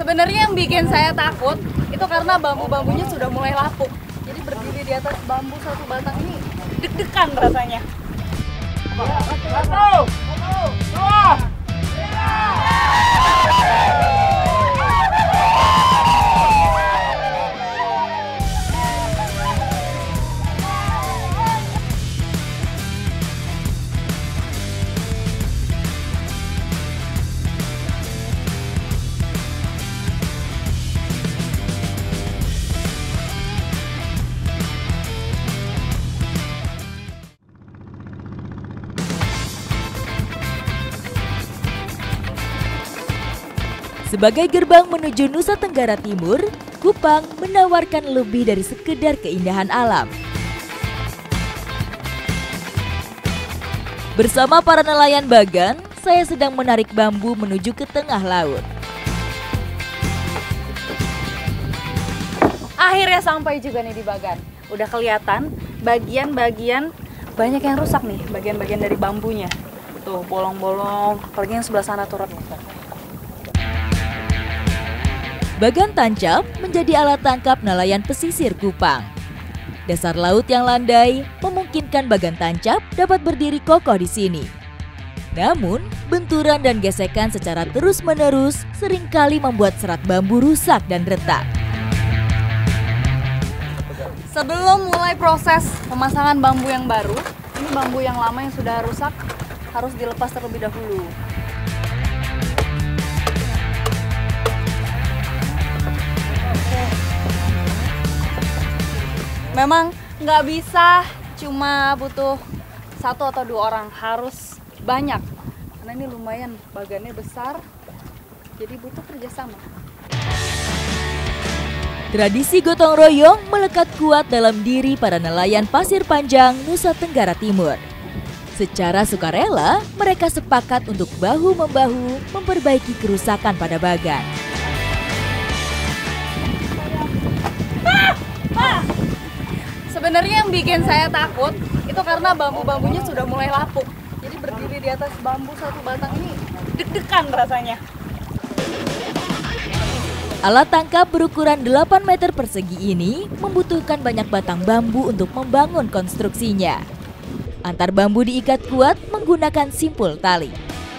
Sebenarnya yang bikin saya takut itu karena bambu-bambunya sudah mulai lapuk. Jadi berdiri di atas bambu satu batang ini deg-degan rasanya. Sebagai gerbang menuju Nusa Tenggara Timur, Kupang menawarkan lebih dari sekedar keindahan alam. Bersama para nelayan Bagan, saya sedang menarik bambu menuju ke tengah laut. Akhirnya sampai juga nih di Bagan. Udah kelihatan bagian-bagian banyak yang rusak nih, bagian-bagian dari bambunya. Tuh, bolong-bolong, apalagi yang sebelah sana tuh. Bagan tancap menjadi alat tangkap nelayan pesisir Kupang. Dasar laut yang landai memungkinkan bagan tancap dapat berdiri kokoh di sini. Namun, benturan dan gesekan secara terus-menerus seringkali membuat serat bambu rusak dan retak. Sebelum mulai proses pemasangan bambu yang baru, ini bambu yang lama yang sudah rusak harus dilepas terlebih dahulu. Memang nggak bisa cuma butuh 1 atau 2 orang, harus banyak. Karena ini lumayan bagannya besar, jadi butuh kerjasama. Tradisi gotong royong melekat kuat dalam diri para nelayan Pasir Panjang, Nusa Tenggara Timur. Secara sukarela, mereka sepakat untuk bahu-membahu memperbaiki kerusakan pada bagan. Sebenarnya yang bikin saya takut itu karena bambu-bambunya sudah mulai lapuk. Jadi berdiri di atas bambu satu batang ini deg-degan rasanya. Alat tangkap berukuran 8 meter persegi ini membutuhkan banyak batang bambu untuk membangun konstruksinya. Antar bambu diikat kuat menggunakan simpul tali.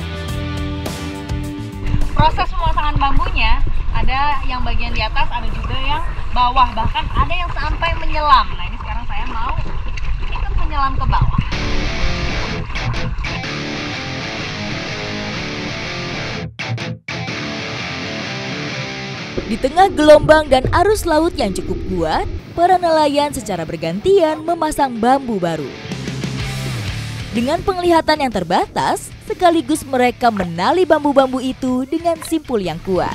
Proses pemasangan bambunya ada yang bagian di atas, ada juga yang bawah, bahkan ada yang sampai menyelam. Nah, ini sekarang saya mau ikut menyelam ke bawah. Di tengah gelombang dan arus laut yang cukup kuat, para nelayan secara bergantian memasang bambu baru. Dengan penglihatan yang terbatas, sekaligus mereka menali bambu-bambu itu dengan simpul yang kuat.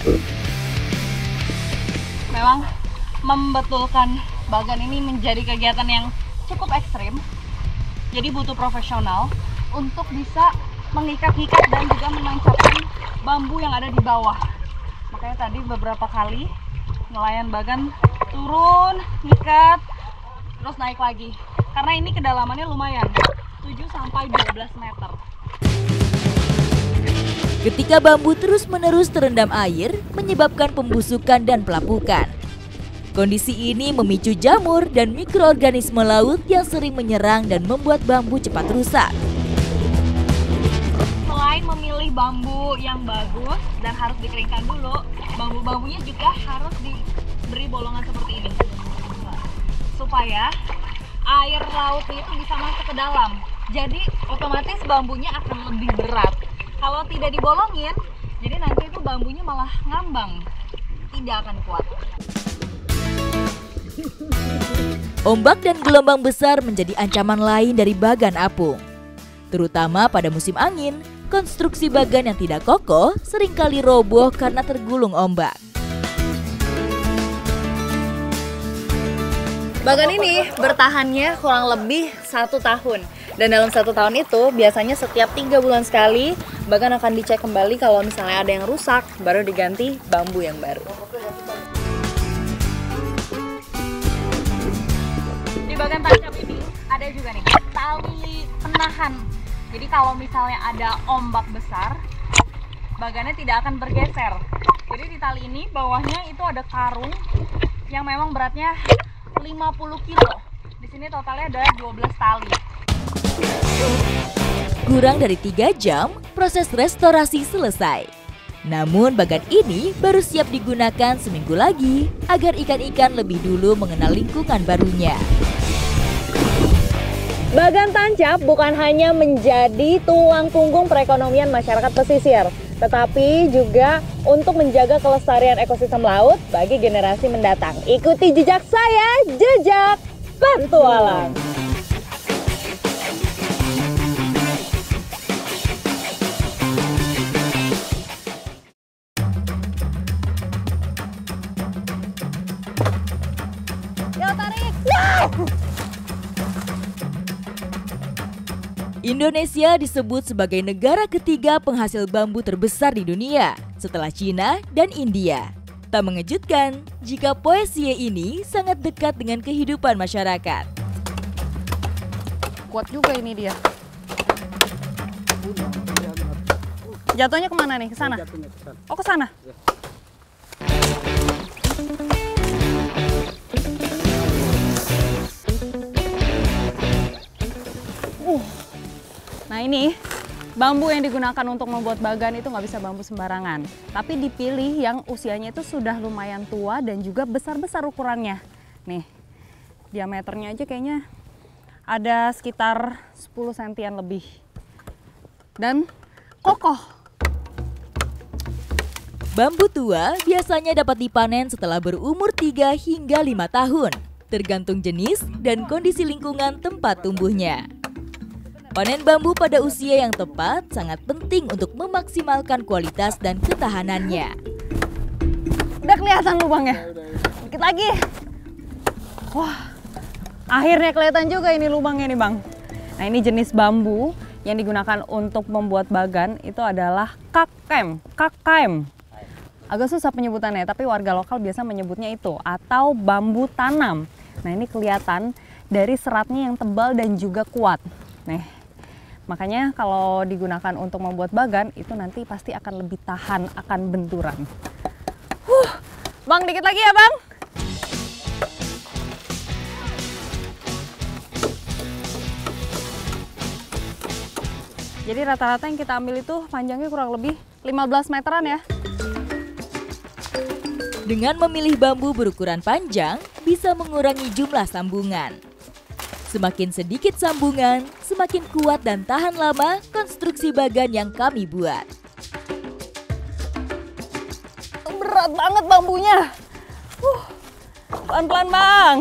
Memang membetulkan bagan ini menjadi kegiatan yang cukup ekstrim. Jadi butuh profesional untuk bisa mengikat-ikat dan juga menancapkan bambu yang ada di bawah. Makanya tadi beberapa kali nelayan bagan turun, ngikat, terus naik lagi. Karena ini kedalamannya lumayan, 7-12 meter. Ketika bambu terus-menerus terendam air, menyebabkan pembusukan dan pelapukan. Kondisi ini memicu jamur dan mikroorganisme laut yang sering menyerang dan membuat bambu cepat rusak. Selain memilih bambu yang bagus dan harus dikeringkan dulu, bambu-bambunya juga harus diberi bolongan seperti ini. Supaya air lautnya itu bisa masuk ke dalam. Jadi otomatis bambunya akan lebih berat. Kalau tidak dibolongin, jadi nanti itu bambunya malah ngambang, tidak akan kuat. Ombak dan gelombang besar menjadi ancaman lain dari bagan apung. Terutama pada musim angin, konstruksi bagan yang tidak kokoh seringkali roboh karena tergulung ombak. Bagan ini bertahannya kurang lebih 1 tahun. Dan dalam 1 tahun itu biasanya setiap 3 bulan sekali bagan akan dicek kembali, kalau misalnya ada yang rusak baru diganti bambu yang baru. Di bagan tancap ini ada juga nih tali penahan. Jadi kalau misalnya ada ombak besar, bagannya tidak akan bergeser. Jadi di tali ini bawahnya itu ada karung yang memang beratnya 50 kilo. Di sini totalnya ada 12 tali. Kurang dari 3 jam, proses restorasi selesai. Namun bagan ini baru siap digunakan seminggu lagi agar ikan-ikan lebih dulu mengenal lingkungan barunya. Bagan tancap bukan hanya menjadi tulang punggung perekonomian masyarakat pesisir, tetapi juga untuk menjaga kelestarian ekosistem laut bagi generasi mendatang. Ikuti jejak saya, jejak petualang. Yo, tarik! Indonesia disebut sebagai negara ketiga penghasil bambu terbesar di dunia setelah Cina dan India. Tak mengejutkan jika poesie ini sangat dekat dengan kehidupan masyarakat. Kuat juga ini dia. Jatuhnya kemana nih? Ke sana? Oh, ke sana? Nah ini bambu yang digunakan untuk membuat bagan itu nggak bisa bambu sembarangan. Tapi dipilih yang usianya itu sudah lumayan tua dan juga besar-besar ukurannya. Nih, diameternya aja kayaknya ada sekitar 10 sentian lebih. Dan kokoh. Bambu tua biasanya dapat dipanen setelah berumur 3 hingga 5 tahun, tergantung jenis dan kondisi lingkungan tempat tumbuhnya. Panen bambu pada usia yang tepat sangat penting untuk memaksimalkan kualitas dan ketahanannya. Udah kelihatan lubangnya. Dikit lagi. Wah, akhirnya kelihatan juga ini lubangnya nih, Bang. Nah, ini jenis bambu yang digunakan untuk membuat bagan itu adalah kakkaim. Kakkaim. Agak susah penyebutannya, tapi warga lokal biasa menyebutnya itu, atau bambu tanam. Nah, ini kelihatan dari seratnya yang tebal dan juga kuat. Nih, makanya kalau digunakan untuk membuat bagan, itu nanti pasti akan lebih tahan akan benturan. Bang, dikit lagi ya, Bang. Jadi rata-rata yang kita ambil itu panjangnya kurang lebih 15 meteran ya. Dengan memilih bambu berukuran panjang, bisa mengurangi jumlah sambungan. Semakin sedikit sambungan, semakin kuat dan tahan lama konstruksi bagan yang kami buat. Berat banget bambunya. Pelan-pelan, Bang.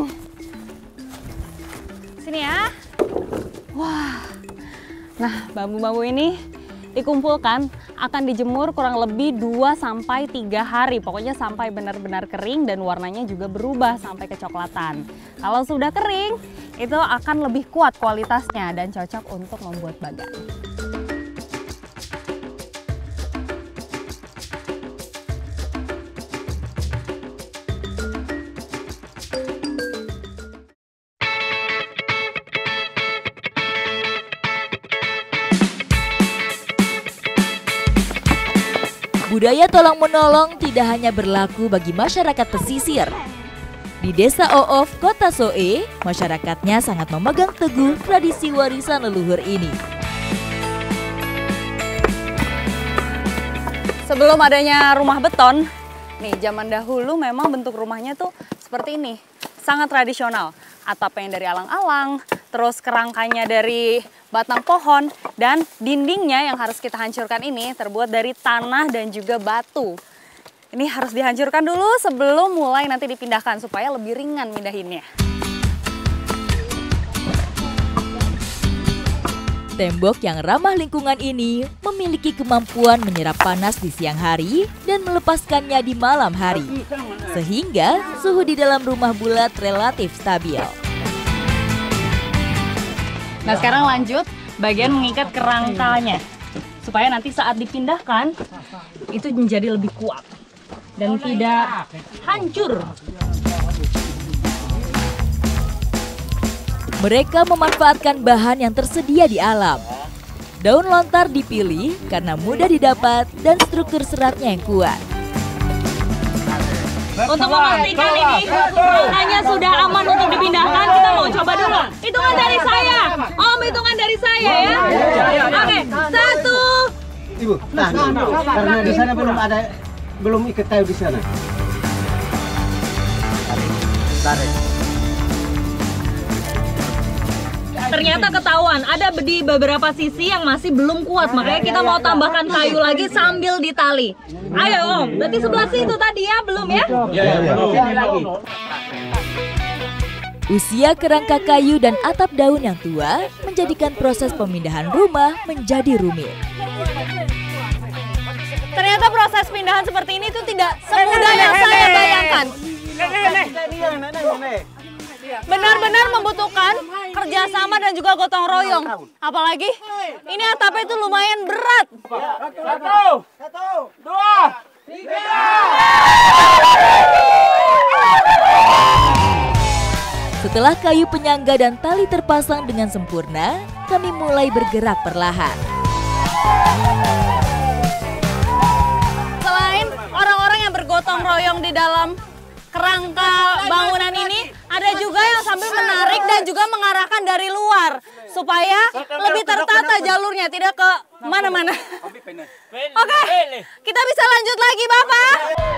Sini ya. Wah. Nah, bambu-bambu ini dikumpulkan akan dijemur kurang lebih 2-3 hari. Pokoknya sampai benar-benar kering dan warnanya juga berubah sampai kecoklatan. Kalau sudah kering, itu akan lebih kuat kualitasnya dan cocok untuk membuat bagan. Budaya tolong-menolong tidak hanya berlaku bagi masyarakat pesisir. Di Desa Oof, Kota Soe, masyarakatnya sangat memegang teguh tradisi warisan leluhur ini. Sebelum adanya rumah beton, nih zaman dahulu memang bentuk rumahnya tuh seperti ini. Sangat tradisional. Atapnya dari alang-alang, terus kerangkanya dari batang pohon, dan dindingnya yang harus kita hancurkan ini terbuat dari tanah dan juga batu. Ini harus dihancurkan dulu sebelum mulai nanti dipindahkan supaya lebih ringan mindahinnya. Tembok yang ramah lingkungan ini memiliki kemampuan menyerap panas di siang hari dan melepaskannya di malam hari, sehingga suhu di dalam rumah bulat relatif stabil. Nah, sekarang lanjut bagian mengikat kerangkanya supaya nanti saat dipindahkan itu menjadi lebih kuat dan tidak hancur. Mereka memanfaatkan bahan yang tersedia di alam. Daun lontar dipilih karena mudah didapat dan struktur seratnya yang kuat. Untuk memastikan ini kerangkanya sudah aman untuk dipindahkan, kita mau coba dulu. Hitungan dari saya. Om, hitungan dari saya ya. Oke, 1. Ibu, karena di sana belum ikat kayu di sana. Tarik. Ternyata ketahuan ada di beberapa sisi yang masih belum kuat, makanya kita mau tambahkan kayu lagi sambil ditali. Ayo Om, berarti sebelah situ tadi ya, belum ya? Belum. Usia kerangka kayu dan atap daun yang tua menjadikan proses pemindahan rumah menjadi rumit. Ternyata proses pindahan seperti ini tuh tidak semudah yang saya bayangkan. Benar-benar membutuhkan kerjasama dan juga gotong royong. Apalagi ini atapnya itu lumayan berat. 1, 2, 3. Setelah kayu penyangga dan tali terpasang dengan sempurna, kami mulai bergerak perlahan. Selain orang-orang yang bergotong royong di dalam kerangka bangunan ini, ada juga yang sambil menarik dan juga mengarahkan dari luar supaya lebih tertata jalurnya, tidak ke mana-mana. Oke, kita bisa lanjut lagi, Bapak.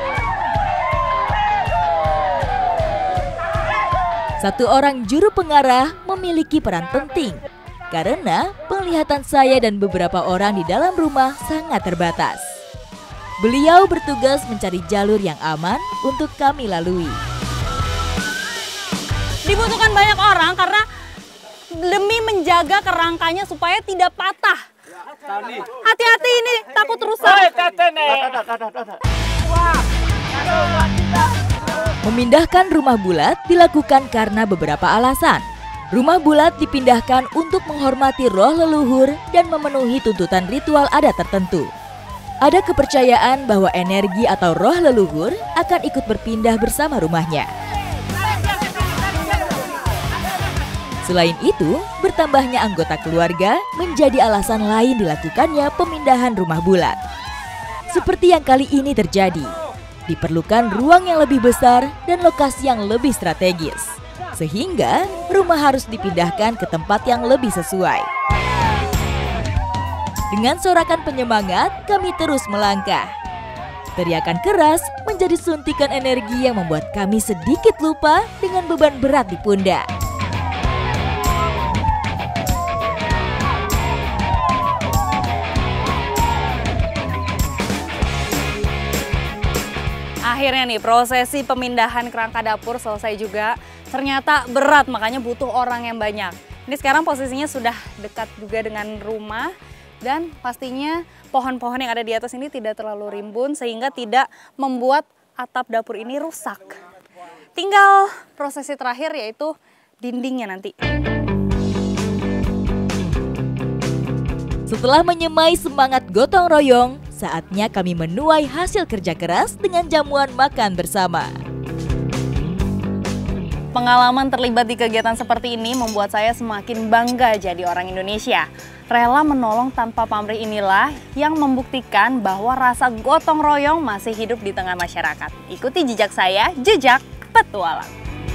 Satu orang juru pengarah memiliki peran penting karena penglihatan saya dan beberapa orang di dalam rumah sangat terbatas. Beliau bertugas mencari jalur yang aman untuk kami lalui. Dibutuhkan banyak orang karena demi menjaga kerangkanya supaya tidak patah. Hati-hati, ini takut rusak. Memindahkan rumah bulat dilakukan karena beberapa alasan. Rumah bulat dipindahkan untuk menghormati roh leluhur dan memenuhi tuntutan ritual adat tertentu. Ada kepercayaan bahwa energi atau roh leluhur akan ikut berpindah bersama rumahnya. Selain itu, bertambahnya anggota keluarga menjadi alasan lain dilakukannya pemindahan rumah bulat. Seperti yang kali ini terjadi, diperlukan ruang yang lebih besar dan lokasi yang lebih strategis. Sehingga rumah harus dipindahkan ke tempat yang lebih sesuai. Dengan sorakan penyemangat, kami terus melangkah. Teriakan keras menjadi suntikan energi yang membuat kami sedikit lupa dengan beban berat di pundak. Akhirnya nih prosesi pemindahan kerangka dapur selesai juga. Ternyata berat, makanya butuh orang yang banyak. Ini sekarang posisinya sudah dekat juga dengan rumah. Dan pastinya pohon-pohon yang ada di atas ini tidak terlalu rimbun sehingga tidak membuat atap dapur ini rusak. Tinggal prosesi terakhir yaitu dindingnya nanti. Setelah menyemai semangat gotong royong, saatnya kami menuai hasil kerja keras dengan jamuan makan bersama. Pengalaman terlibat di kegiatan seperti ini membuat saya semakin bangga jadi orang Indonesia. Rela menolong tanpa pamrih inilah yang membuktikan bahwa rasa gotong royong masih hidup di tengah masyarakat. Ikuti jejak saya, Jejak Petualang.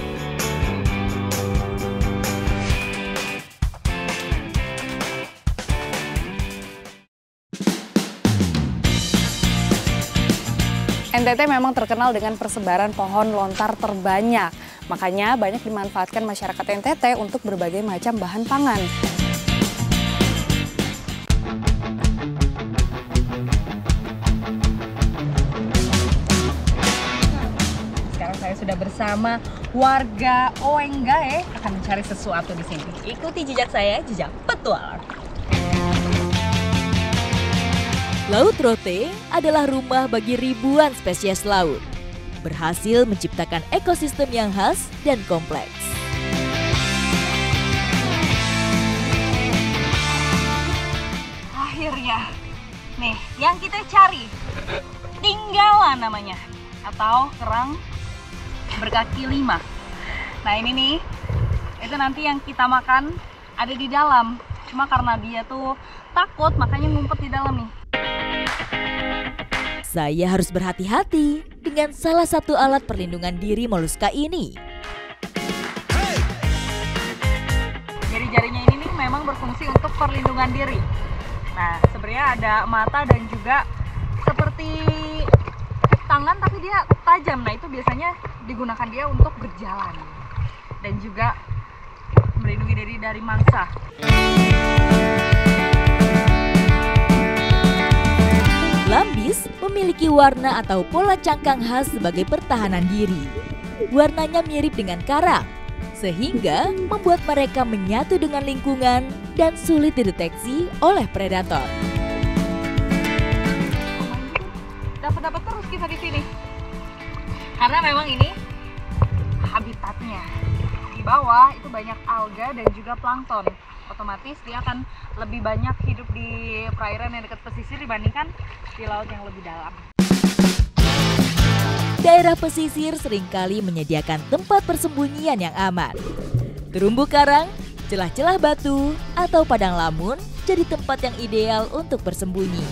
NTT memang terkenal dengan persebaran pohon lontar terbanyak. Makanya banyak dimanfaatkan masyarakat NTT untuk berbagai macam bahan pangan. Sekarang saya sudah bersama warga Oenggae akan mencari sesuatu di sini. Ikuti jejak saya, Jejak Petualang. Laut Rote adalah rumah bagi ribuan spesies laut. Berhasil menciptakan ekosistem yang khas dan kompleks. Akhirnya, nih yang kita cari, tinggalan namanya, atau kerang berkaki 5. Nah ini nih, itu nanti yang kita makan ada di dalam. Cuma karena dia tuh takut, makanya ngumpet di dalam nih. Saya harus berhati-hati dengan salah satu alat perlindungan diri moluska ini. Jari-jarinya ini nih memang berfungsi untuk perlindungan diri. Nah, sebenarnya ada mata dan juga seperti tangan tapi dia tajam. Nah, itu biasanya digunakan dia untuk berjalan dan juga melindungi diri dari mangsa. Lambis memiliki warna atau pola cangkang khas sebagai pertahanan diri. Warnanya mirip dengan karang, sehingga membuat mereka menyatu dengan lingkungan dan sulit dideteksi oleh predator. Dapat terus kita di sini. Karena memang ini habitatnya. Di bawah itu banyak alga dan juga plankton. Otomatis dia akan lebih banyak hidup di perairan yang dekat pesisir dibandingkan di laut yang lebih dalam. Daerah pesisir seringkali menyediakan tempat persembunyian yang aman. Terumbu karang, celah-celah batu, atau padang lamun jadi tempat yang ideal untuk bersembunyi.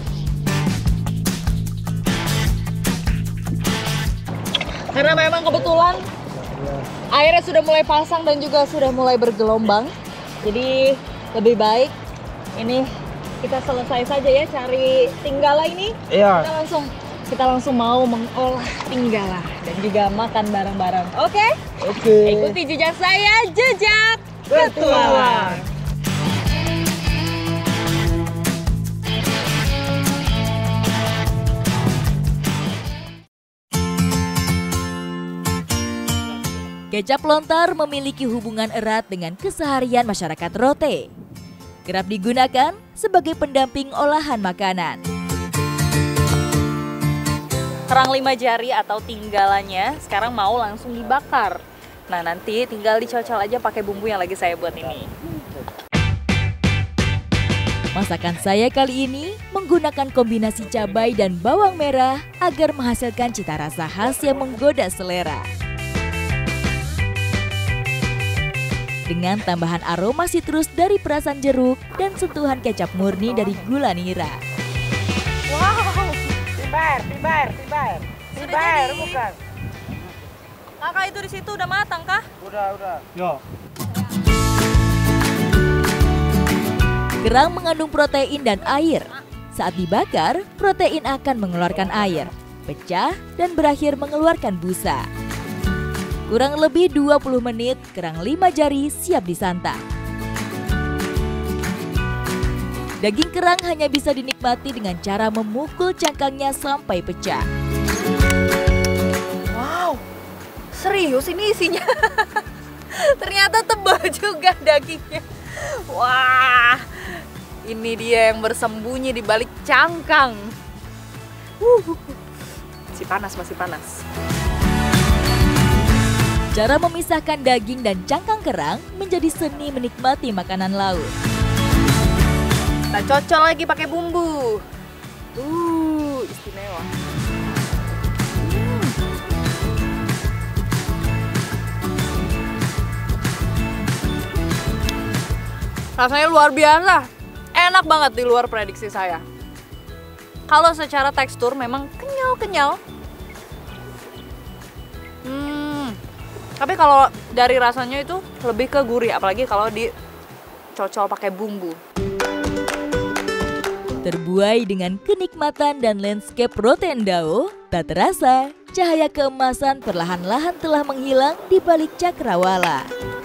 Karena memang kebetulan airnya sudah mulai pasang dan juga sudah mulai bergelombang. Jadi lebih baik ini kita selesai saja ya cari tinggala ini. Iya. Kita langsung mau mengolah tinggala dan juga makan bareng-bareng. Oke? Oke. Ikuti jejak saya, jejak petualang. Kecap lontar memiliki hubungan erat dengan keseharian masyarakat Rote. Kerap digunakan sebagai pendamping olahan makanan. Kerang 5 jari atau tinggalannya sekarang mau langsung dibakar. Nah, nanti tinggal dicocol aja pakai bumbu yang lagi saya buat ini. Masakan saya kali ini menggunakan kombinasi cabai dan bawang merah agar menghasilkan cita rasa khas yang menggoda selera. Dengan tambahan aroma sitrus dari perasan jeruk dan sentuhan kecap murni dari gula nira. Wow, Tibar bukan. Kakak itu di situ udah matang kah? Udah. Yo. Kerang mengandung protein dan air. Saat dibakar, protein akan mengeluarkan air, pecah dan berakhir mengeluarkan busa. Kurang lebih 20 menit, kerang 5 jari siap disantap. Daging kerang hanya bisa dinikmati dengan cara memukul cangkangnya sampai pecah. Wow, serius ini isinya? Ternyata tebal juga dagingnya. Wah, ini dia yang bersembunyi di balik cangkang. Masih panas. Cara memisahkan daging dan cangkang kerang menjadi seni menikmati makanan laut. Kita cocol lagi pakai bumbu. Istimewa. Rasanya luar biasa. Enak banget di luar prediksi saya. Kalau secara tekstur memang kenyal-kenyal. Tapi kalau dari rasanya itu lebih ke gurih, apalagi kalau dicocol pakai bumbu. Terbuai dengan kenikmatan dan landscape Rotendao, tak terasa cahaya keemasan perlahan-lahan telah menghilang di balik cakrawala.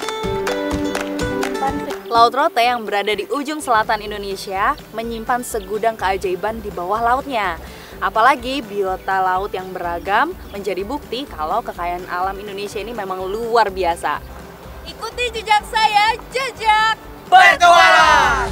Laut Rote yang berada di ujung selatan Indonesia menyimpan segudang keajaiban di bawah lautnya. Apalagi biota laut yang beragam menjadi bukti kalau kekayaan alam Indonesia ini memang luar biasa. Ikuti jejak saya, jejak Petualang.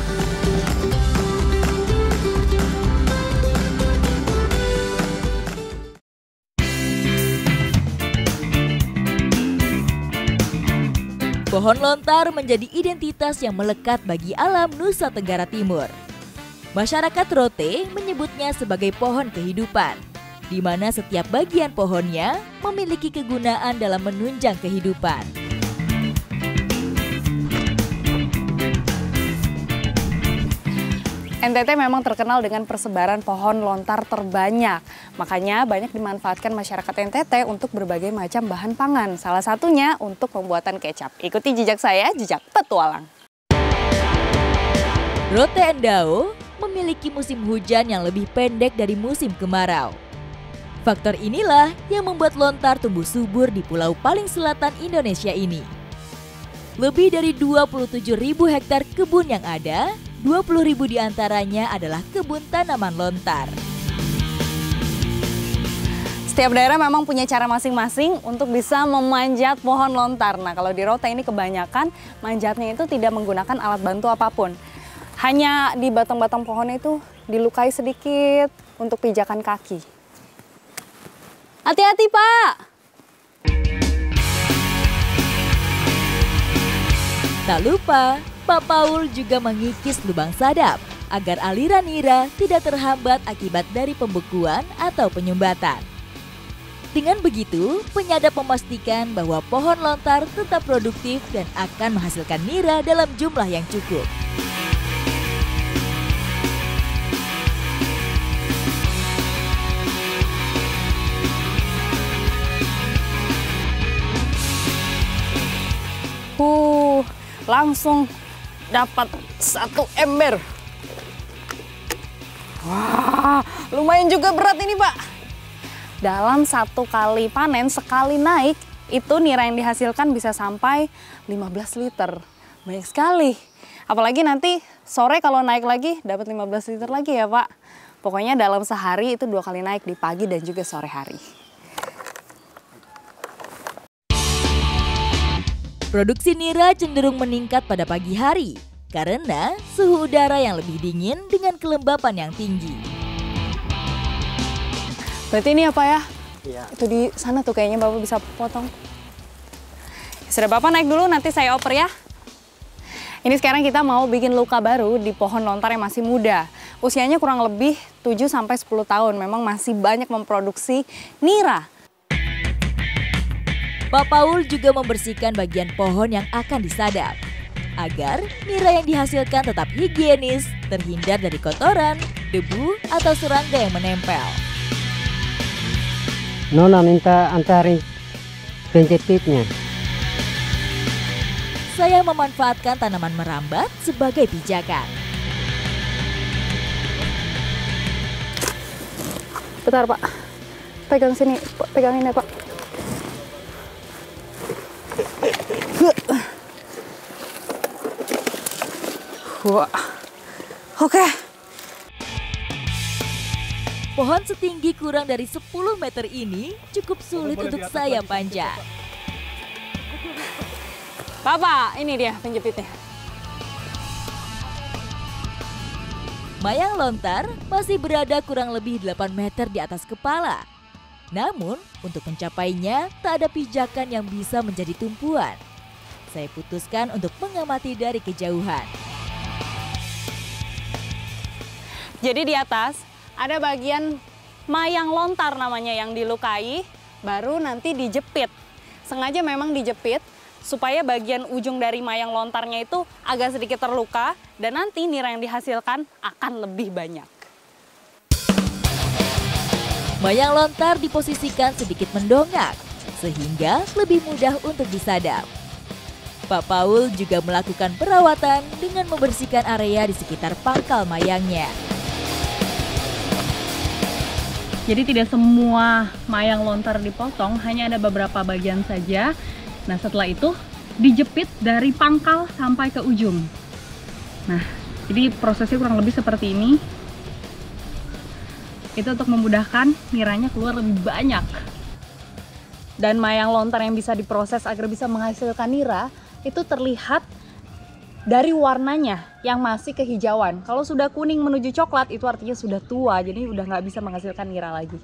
Pohon lontar menjadi identitas yang melekat bagi alam Nusa Tenggara Timur. Masyarakat Rote menyebutnya sebagai pohon kehidupan, di mana setiap bagian pohonnya memiliki kegunaan dalam menunjang kehidupan. NTT memang terkenal dengan persebaran pohon lontar terbanyak. Makanya banyak dimanfaatkan masyarakat NTT untuk berbagai macam bahan pangan. Salah satunya untuk pembuatan kecap. Ikuti jejak saya, jejak petualang. Rote Endau memiliki musim hujan yang lebih pendek dari musim kemarau. Faktor inilah yang membuat lontar tumbuh subur di pulau paling selatan Indonesia ini. Lebih dari 27.000 hektar kebun yang ada, 20.000 diantaranya adalah kebun tanaman lontar. Setiap daerah memang punya cara masing-masing untuk bisa memanjat pohon lontar. Nah, kalau di Rote ini kebanyakan manjatnya itu tidak menggunakan alat bantu apapun. Hanya di batang-batang pohon itu dilukai sedikit untuk pijakan kaki. Hati-hati, Pak! Tak lupa, Pak Paul juga mengikis lubang sadap agar aliran nira tidak terhambat akibat dari pembekuan atau penyumbatan. Dengan begitu, penyadap memastikan bahwa pohon lontar tetap produktif dan akan menghasilkan nira dalam jumlah yang cukup. Langsung dapat 1 ember. Wah, lumayan juga berat ini, Pak. Dalam 1 kali panen, sekali naik, itu nira yang dihasilkan bisa sampai 15 liter. Banyak sekali. Apalagi nanti sore kalau naik lagi, dapat 15 liter lagi ya, Pak. Pokoknya dalam sehari itu 2 kali naik, di pagi dan juga sore hari. Produksi nira cenderung meningkat pada pagi hari karena suhu udara yang lebih dingin dengan kelembapan yang tinggi. Berarti ini apa ya? Iya. Itu di sana tuh kayaknya Bapak bisa potong. Sudah Bapak naik dulu, nanti saya oper ya. Ini sekarang kita mau bikin luka baru di pohon lontar yang masih muda. Usianya kurang lebih 7-10 tahun, memang masih banyak memproduksi nira. Pak Paul juga membersihkan bagian pohon yang akan disadap agar nira yang dihasilkan tetap higienis, terhindar dari kotoran, debu, atau serangga yang menempel. Nona minta antarin penjepitnya. Saya memanfaatkan tanaman merambat sebagai pijakan. Bentar, Pak. Pegang sini, pegangin ya, Pak. Wah. Oke. Pohon setinggi kurang dari 10 meter ini cukup sulit untuk saya panjat. Bapak, ini dia penjepitnya. Mayang lontar masih berada kurang lebih 8 meter di atas kepala. Namun, untuk mencapainya tak ada pijakan yang bisa menjadi tumpuan. Saya putuskan untuk mengamati dari kejauhan. Jadi di atas ada bagian mayang lontar namanya yang dilukai, baru nanti dijepit. Sengaja memang dijepit supaya bagian ujung dari mayang lontarnya itu agak sedikit terluka dan nanti nira yang dihasilkan akan lebih banyak. Mayang lontar diposisikan sedikit mendongak sehingga lebih mudah untuk disadap. Pak Paul juga melakukan perawatan dengan membersihkan area di sekitar pangkal mayangnya. Jadi tidak semua mayang lontar dipotong, hanya ada beberapa bagian saja. Nah, setelah itu dijepit dari pangkal sampai ke ujung. Nah, jadi prosesnya kurang lebih seperti ini. Itu untuk memudahkan niranya keluar lebih banyak. Dan mayang lontar yang bisa diproses agar bisa menghasilkan nira itu terlihat dari warnanya yang masih kehijauan. Kalau sudah kuning menuju coklat itu artinya sudah tua, jadi udah nggak bisa menghasilkan nira lagi.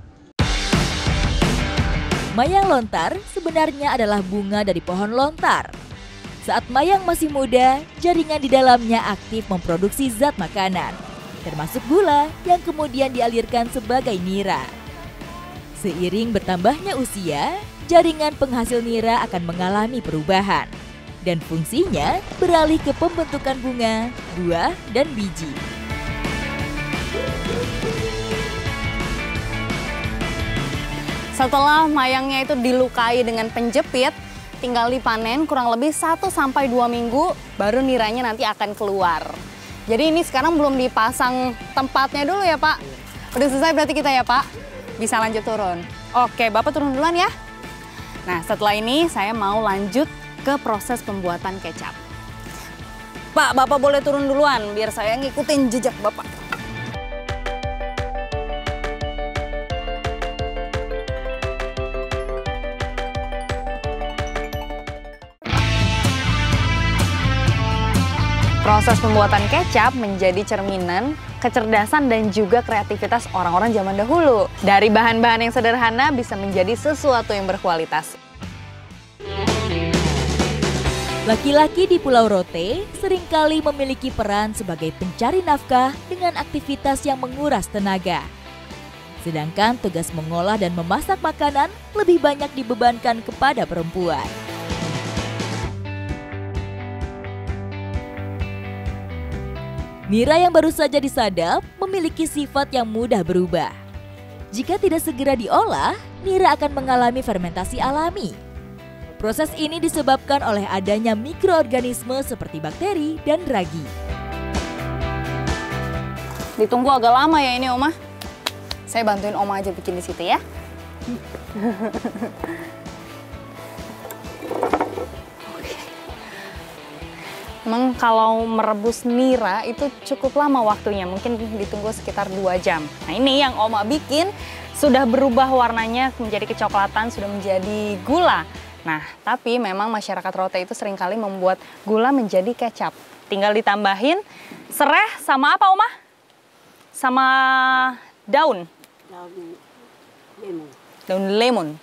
Mayang lontar sebenarnya adalah bunga dari pohon lontar. Saat mayang masih muda, jaringan di dalamnya aktif memproduksi zat makanan, termasuk gula yang kemudian dialirkan sebagai nira. Seiring bertambahnya usia, jaringan penghasil nira akan mengalami perubahan. Dan fungsinya beralih ke pembentukan bunga, buah, dan biji. Setelah mayangnya itu dilukai dengan penjepit, tinggal dipanen kurang lebih 1-2 minggu, baru niranya nanti akan keluar. Jadi ini sekarang belum dipasang tempatnya dulu ya Pak? Udah selesai berarti kita ya Pak? Bisa lanjut turun. Oke, Bapak turun duluan ya. Nah, setelah ini saya mau lanjut ke proses pembuatan kecap. Pak, Bapak boleh turun duluan biar saya ngikutin jejak Bapak. Proses pembuatan kecap menjadi cerminan kecerdasan dan juga kreativitas orang-orang zaman dahulu. Dari bahan-bahan yang sederhana bisa menjadi sesuatu yang berkualitas. Laki-laki di Pulau Rote seringkali memiliki peran sebagai pencari nafkah dengan aktivitas yang menguras tenaga. Sedangkan tugas mengolah dan memasak makanan lebih banyak dibebankan kepada perempuan. Nira yang baru saja disadap memiliki sifat yang mudah berubah. Jika tidak segera diolah, nira akan mengalami fermentasi alami. Proses ini disebabkan oleh adanya mikroorganisme seperti bakteri dan ragi. Ditunggu agak lama ya ini Oma. Saya bantuin Oma aja bikin di situ ya. Memang kalau merebus nira itu cukup lama waktunya, mungkin ditunggu sekitar 2 jam. Nah ini yang Oma bikin sudah berubah warnanya menjadi kecoklatan, sudah menjadi gula. Nah tapi memang masyarakat Rote itu seringkali membuat gula menjadi kecap. Tinggal ditambahin sereh sama apa Oma? Sama daun? Daun lemon.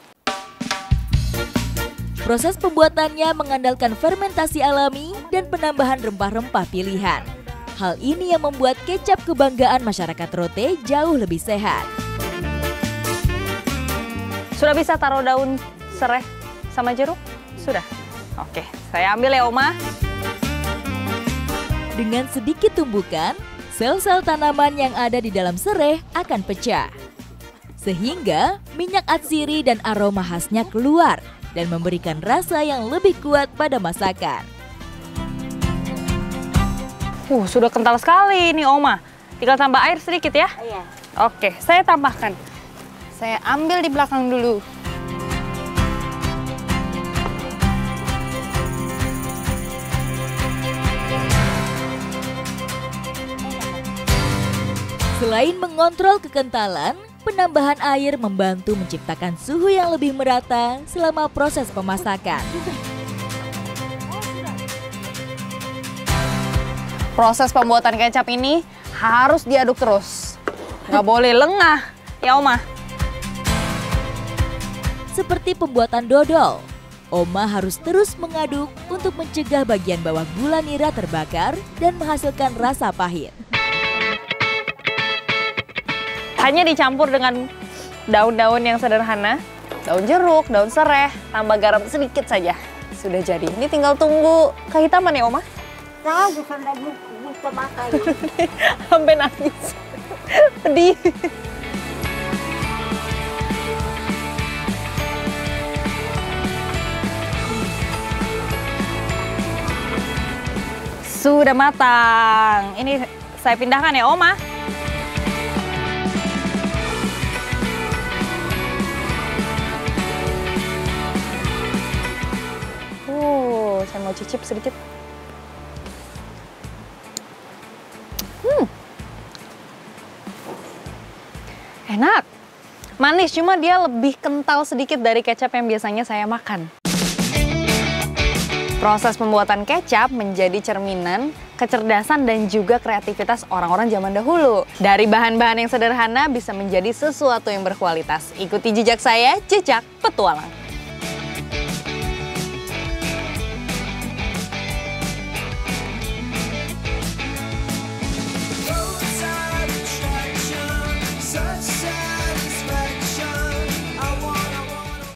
Proses pembuatannya mengandalkan fermentasi alami dan penambahan rempah-rempah pilihan. Hal ini yang membuat kecap kebanggaan masyarakat Rote jauh lebih sehat. Sudah bisa taruh daun sereh sama jeruk? Sudah? Oke, saya ambil ya Oma. Dengan sedikit tumbukan, sel-sel tanaman yang ada di dalam sereh akan pecah. Sehingga minyak atsiri dan aroma khasnya keluar dan memberikan rasa yang lebih kuat pada masakan. Sudah kental sekali ini Oma. Tinggal tambah air sedikit ya? Iya. Oke, saya tambahkan. Saya ambil di belakang dulu. Selain mengontrol kekentalan, penambahan air membantu menciptakan suhu yang lebih merata selama proses pemasakan. Proses pembuatan kecap ini harus diaduk terus. Nggak boleh lengah, ya Oma. Seperti pembuatan dodol, Oma harus terus mengaduk untuk mencegah bagian bawah gula nira terbakar dan menghasilkan rasa pahit. Hanya dicampur dengan daun-daun yang sederhana, daun jeruk, daun sereh, tambah garam sedikit saja. Sudah jadi. Ini tinggal tunggu kehitaman ya, Oma? Tahu sampai lupa makan. Sampai nangis. Pedih. Sudah matang. Ini saya pindahkan ya, Oma. Saya mau cicip sedikit. Enak. Manis, cuma dia lebih kental sedikit dari kecap yang biasanya saya makan. Proses pembuatan kecap menjadi cerminan kecerdasan dan juga kreativitas orang-orang zaman dahulu. Dari bahan-bahan yang sederhana bisa menjadi sesuatu yang berkualitas. Ikuti jejak saya, Jejak Petualang.